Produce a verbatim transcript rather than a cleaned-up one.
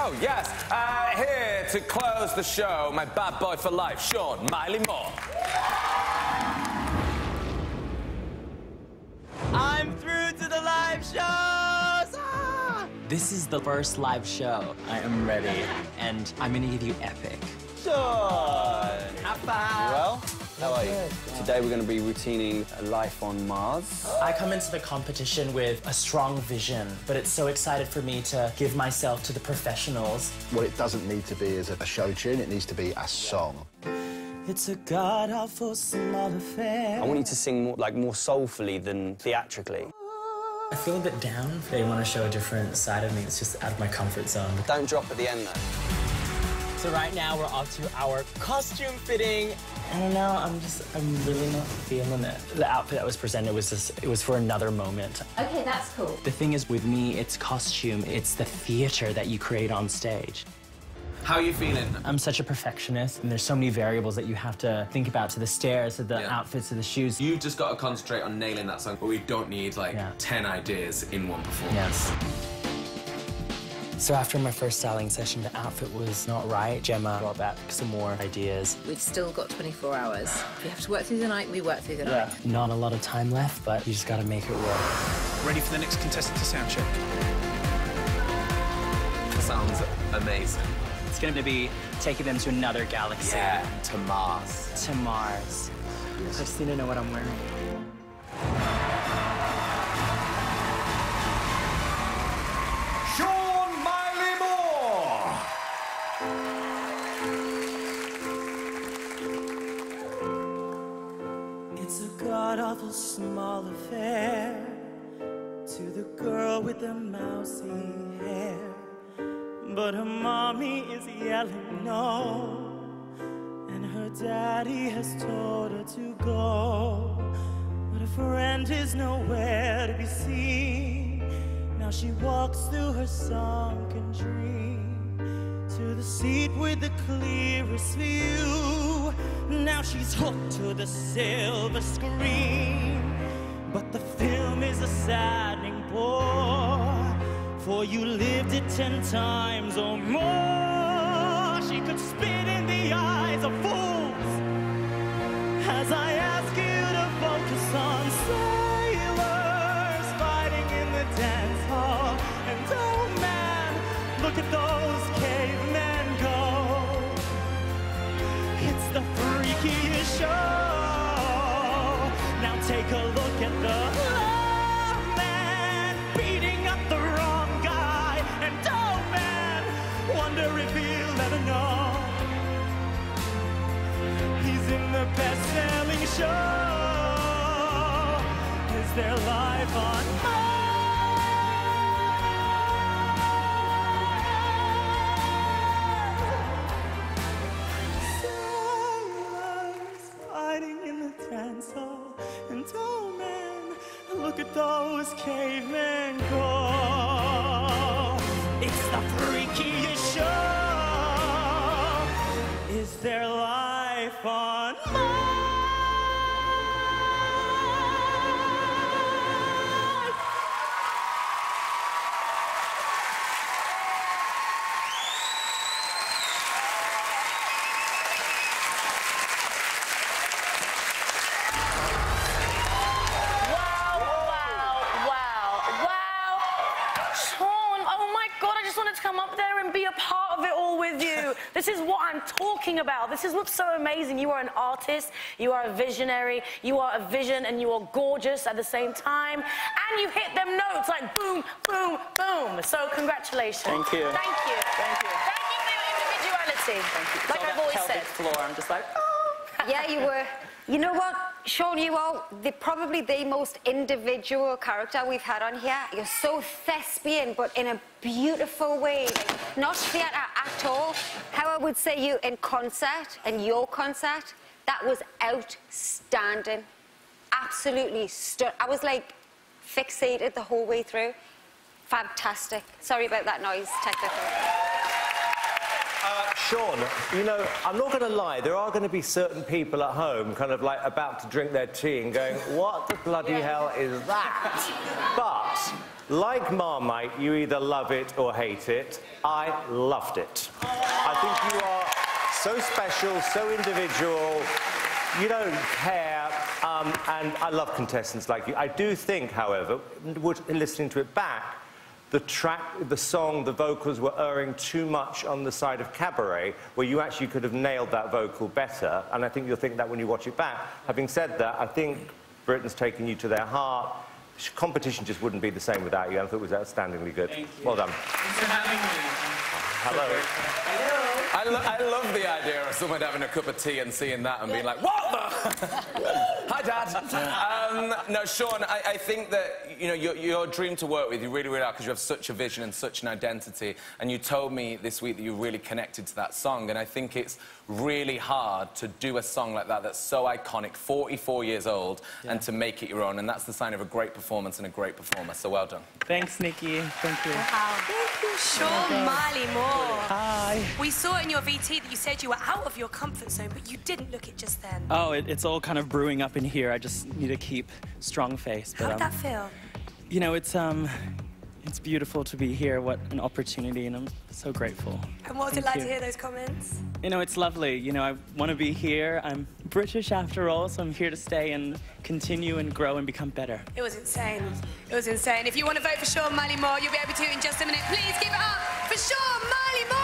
Oh, yes. Uh, here to close the show, my bad boy for life, Sean Miley Moore. I'm through to the live shows! Ah! This is the first live show. I am ready, and I'm gonna give you epic. Sean! High five! Well, how are you? Today we're going to be routining a life on Mars. I come into the competition with a strong vision, but it's so excited for me to give myself to the professionals. What it doesn't need to be is a show tune, it needs to be a song. It's a god-awful small affair. I want you to sing more, like, more soulfully than theatrically. I feel a bit down. They want to show a different side of me. It's just out of my comfort zone. Don't drop at the end, though. So right now we're off to our costume fitting. I don't know, I'm just, I'm really not feeling it. The outfit that was presented was just, it was for another moment. Okay, that's cool. The thing is, with me, it's costume, it's the theater that you create on stage. How are you feeling? I'm such a perfectionist, and there's so many variables that you have to think about, to the stairs, to the Yeah. outfits, to the shoes. You've just got to concentrate on nailing that song, but we don't need, like, Yeah. ten ideas in one performance. Yes. So after my first styling session, the outfit was not right. Gemma brought back some more ideas. We've still got twenty-four hours. If we have to work through the night, we work through the night. Not a lot of time left, but you just gotta make it work. Ready for the next contestant to sound check. Sounds amazing. It's gonna be taking them to another galaxy. Yeah, to Mars. To Mars. I just need to know what I'm wearing. Sean Miley Moore! It's a god-awful small affair to the girl with the mousy hair, but her mommy is yelling no, and her daddy has told her to go, but her friend is nowhere to be seen. Now she walks through her sunken dream to the seat with the clearest view. Now she's hooked to the silver screen, but the film is a saddening bore, for you lived it ten times or more. She could spit in the eyes of fools as I ask you to focus on sailors fighting in the dance hall. And oh man, look at those cavemen go. It's the freakiest show. Now take a look at the love man beating up the wrong guy. And oh man, wonder if he'll ever know he's in the best-selling show. Is there life on Mars? Sailors fighting in the dance hall. And oh man, look at those cavemen go. It's the freakiest show. Is there life on Mars? Come up there and be a part of it all with you. This is what I'm talking about. This is what's so amazing. You are an artist, you are a visionary, you are a vision, and you are gorgeous at the same time. And you hit them notes like boom, boom, boom. So congratulations. Thank you. Thank you. Thank you. Thank you for your individuality. Thank you. Like So I've that always pelvic said. floor, I'm just like, oh. Yeah, you were. You know what, Sean, you are the, probably the most individual character we've had on here. You're so thespian, but in a beautiful way. Like, not theatre at all. How I would say you in concert, in your concert, that was outstanding. Absolutely stunning. I was like fixated the whole way through. Fantastic. Sorry about that noise, technical. Uh, Sean, you know, I'm not going to lie, there are going to be certain people at home kind of like about to drink their tea and going, what the bloody yeah. hell is that? But, like Marmite, you either love it or hate it. I loved it. I think you are so special, so individual. You don't care, um, and I love contestants like you. I do think, however, listening to it back, the track, the song, the vocals were erring too much on the side of cabaret, where you actually could have nailed that vocal better, and I think you'll think that when you watch it back. Having said that, I think Britain's taken you to their heart. Competition just wouldn't be the same without you. I thought it was outstandingly good. Thank you. Well done. Thanks for having me. Hello. Hello. I, lo I love the idea of someone having a cup of tea and seeing that and being like, what the? Hi, Dad. Um, no, Sean, I, I think that, you know, you're, you're a dream to work with. You really, really are, because you have such a vision and such an identity. And you told me this week that you really connected to that song. And I think it's really hard to do a song like that that's so iconic, forty-four years old, yeah. and to make it your own. And that's the sign of a great performance and a great performer. So well done. Thanks, Nikki. Thank you. Wow. Thank you, Sean oh Miley Moore. Hi. We saw in your V T that you said you were out of your comfort zone, but you didn't look it just then. Oh, it, it's all kind of brewing up in here. I just need to keep strong face. How but, did um, that feel? You know, it's um, it's beautiful to be here. What an opportunity, and I'm so grateful. And what was Thank it like you. to hear those comments? You know, it's lovely. You know, I want to be here. I'm British after all, so I'm here to stay and continue and grow and become better. It was insane. It was insane. If you want to vote for Sean Miley Moore, you'll be able to in just a minute. Please give it up for Sean Miley Moore!